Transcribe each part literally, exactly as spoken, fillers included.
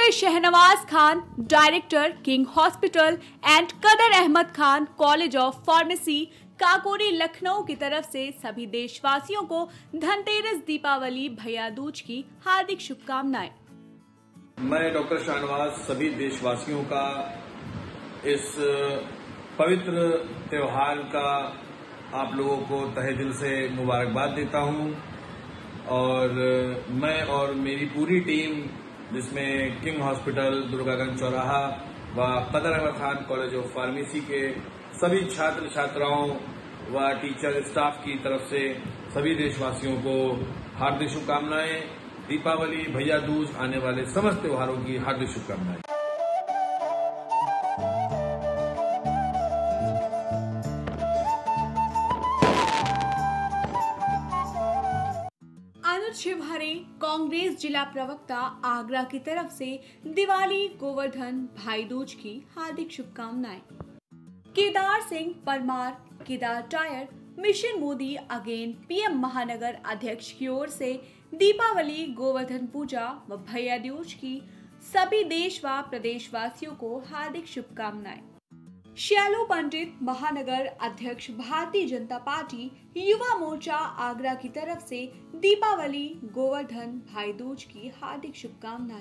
Doctor Shahnawaz Khan, director, king hospital and Kadar Ahmad Khan college of pharmacy, Kakori, Lucknow की तरफ से सभी देशवासियों को धनतेरस, दीपावली, भैया दूज की हार्दिक शुभकामनाएं। मैं डॉक्टर शहनवाज सभी देशवासियों का इस पवित्र त्योहार का आप लोगों को तहे दिल से मुबारकबाद देता हूं और मैं और मेरी पूरी टीम, जिसमें किंग हॉस्पिटल, दुर्गागंज चौराहा व Kadar Ahmad Khan college of pharmacy के सभी छात्र छात्राओं व टीचर स्टाफ की तरफ से सभी देशवासियों को हार्दिक शुभकामनाएं। दीपावली, भैया दूज आने वाले समस्त त्योहारों की हार्दिक शुभकामनाएं। अनुज शिवहरे, कांग्रेस जिला प्रवक्ता, आगरा की तरफ से दिवाली, गोवर्धन, भाई दूज की हार्दिक शुभकामनाएं। Kedar Singh Parmar, Kedar tyre, mission Modi again, PM महानगर अध्यक्ष की ओर से दीपावली, गोवर्धन पूजा व भैया दूज की सभी देश व प्रदेशवासियों को हार्दिक शुभकामनाएं। श्यालो पंडित, महानगर अध्यक्ष, भारतीय जनता पार्टी, युवा मोर्चा, आगरा की तरफ से दीपावली, गोवर्धन, भाई दूज की हार्दिक शुभकामनाएं।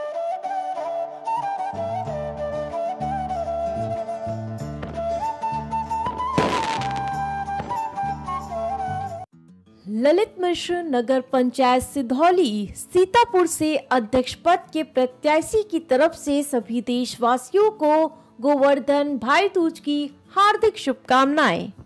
ललित मिश्र, नगर पंचायत सिधौली, सीतापुर से अध्यक्ष पद के प्रत्याशी की तरफ से सभी देशवासियों को गोवर्धन, भाई दूज की हार्दिक शुभकामनाएं।